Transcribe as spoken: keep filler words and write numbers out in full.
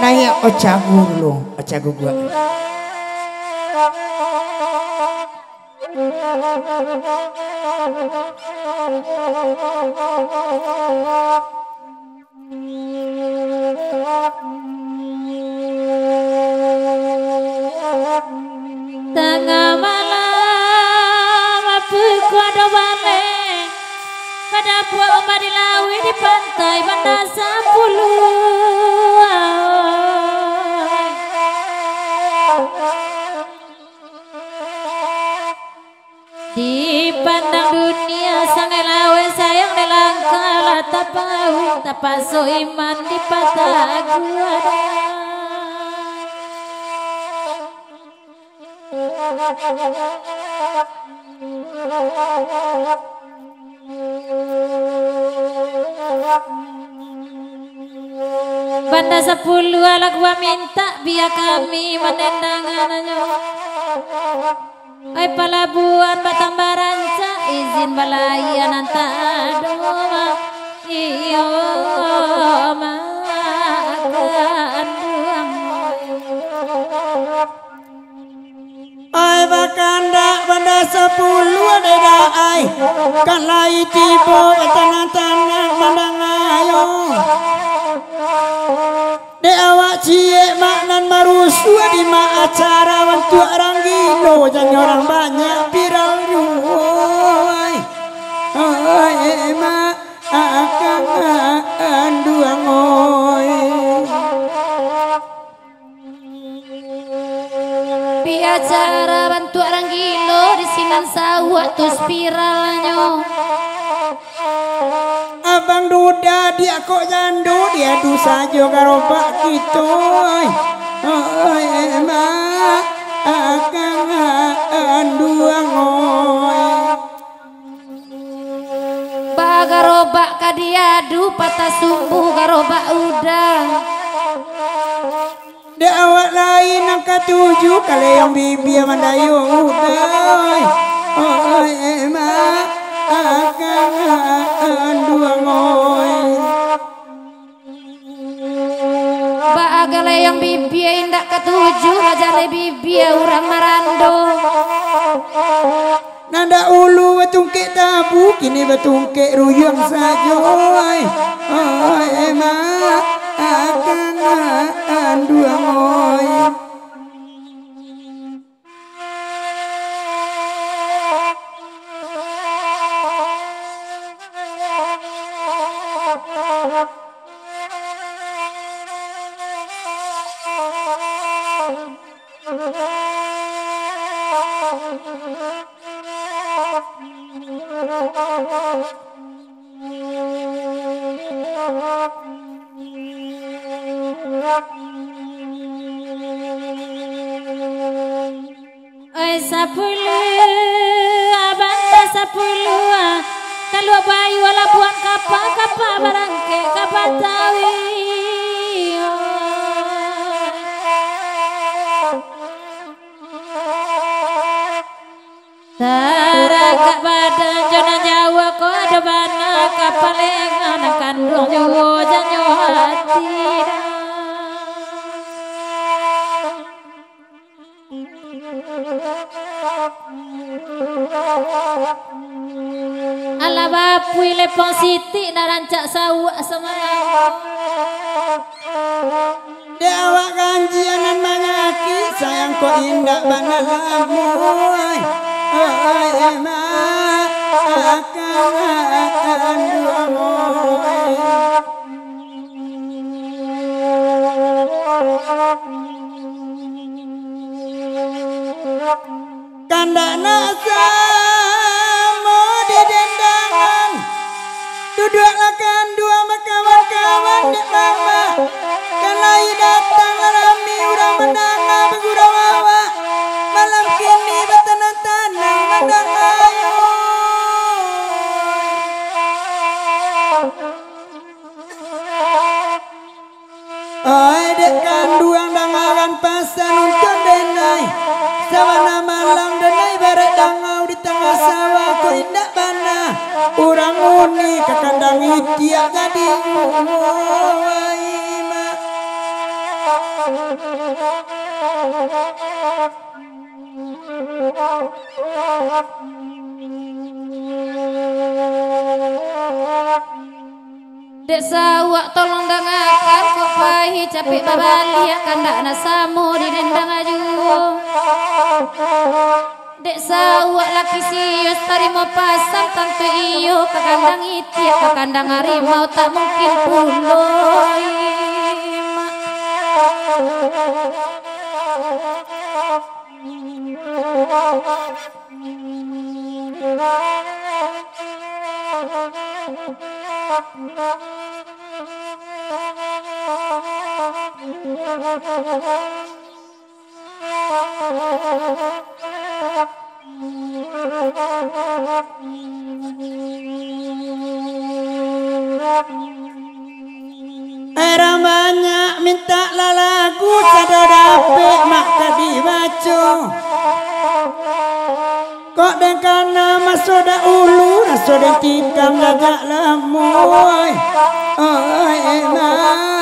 naik ocagu dulu, ocagu gua. Tengah malam aku ada balik pada buah ombak di lawi di pantai Banda Sepuluh. Di pandang dunia sangai lawe sayang nelangkala tapawi tapaso iman di patah gua. Banda Sepuluh ala gua minta biar kami menendangannya. Ai pelabuhan Batang Baranca izin balayan antadoma iyo makan duang. Ai bakanda Banda Sepuluh ada ai kan lai tibo tanah-tanah mandangayo. De awak cie maknan marusua di ma acara wantu orang gino jangan orang banyak viral yuai. Oi ma akan duang oi. Di acara bantu orang gilo di sinan sawah tuh spiralnya. Abang duda dia kok jandu dia du saja karo pak gitu. Oi ma akan duang oi. Bagarobak kadiadu patah sumbu garobak udang. De awak lain angka tujuh kali yang bibi mandayung udah. Oi ma akan duang oi. Bagale yang bibi indak ketujuh rajale bibi urang marando. Nanda ulu batungke tabu kini batungke ruyung saja oi. Oi ma akan duang oi. Ai Sepuluh Banda Sepuluh kalau bayi wala buan kapa kapa barangke kapa tawi. Taraga badan jona Jawa ko ada bana kapalengan kandung nyawa janyo hati. Ala bapui lepong siti narancak sawak semangat. De awak ganjianan mangaki sayang kok indah bana lamu. Oi ma akan duang oi. Kandana sama di dendangan duduklah kan dua kawan-kawan di mama kalai datang rami urang mendanga begurau awa malam kini betanah-tanah mendangayo. Oi dekan duang dangaran pasan untuk denai sawana malam denai barat dangau di tengah sawah ku indak bana urang uni kakandang itia tadi. Oi ma Dek sawak tolong dengarkan kok pahi capek babali akan dak nasamu di dendang aju. Dek sawak laki sius tarimo pasang tantu iyo ke kandang itik ke kandang harimau tak mungkin puloi. Orang banyak minta lagu sadar dapet mak tadi baca. Kok dengan nama soda ulu, soda tikam gagak lamoy. Oh enak.